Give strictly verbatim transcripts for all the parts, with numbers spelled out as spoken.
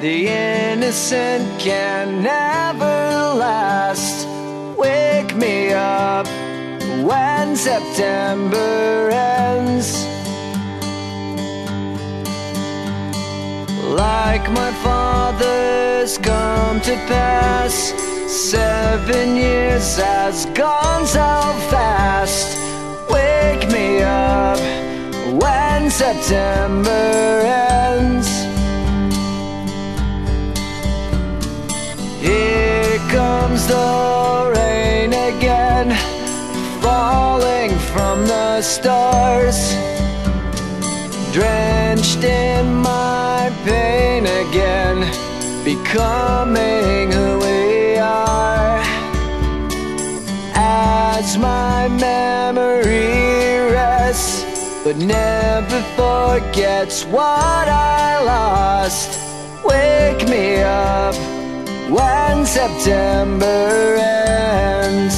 The innocent can never last. Wake me up when September ends. Like my father's come to pass, seven years has gone so fast. Wake me up when September ends. Here comes the rain again, falling from the stars, drenched in my pain again, becoming who we are. As my memory rests, but never forgets what I lost. Wake me up when September ends.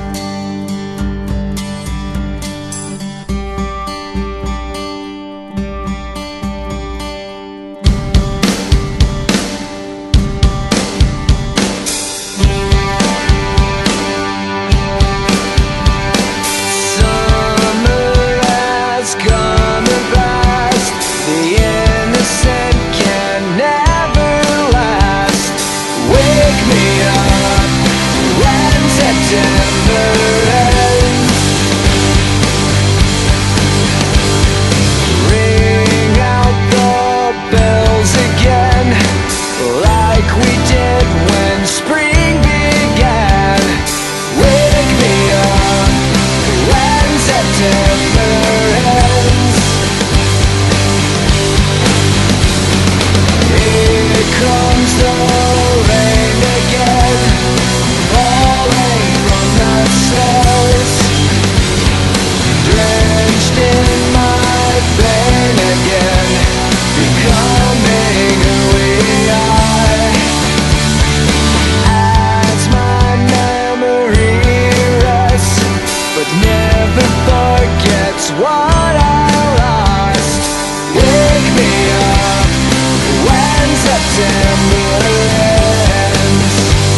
What I lost. Wake me up when September ends.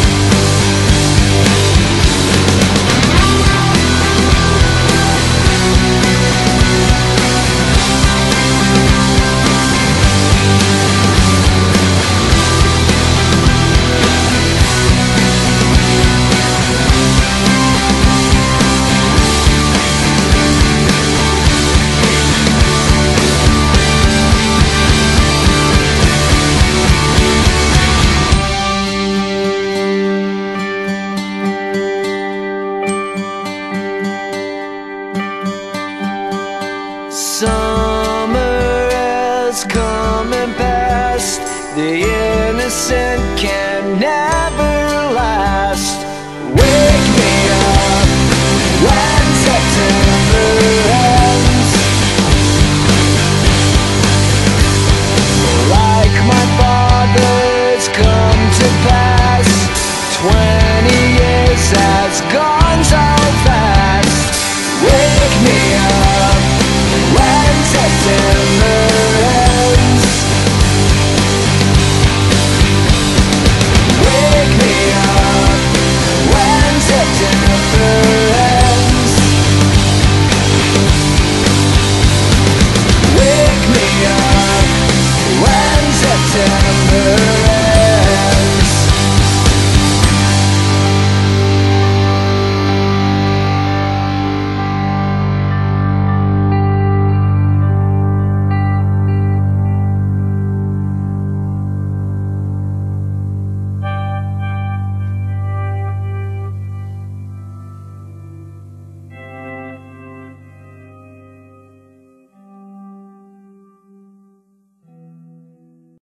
Summer has come and passed. The innocent can never last.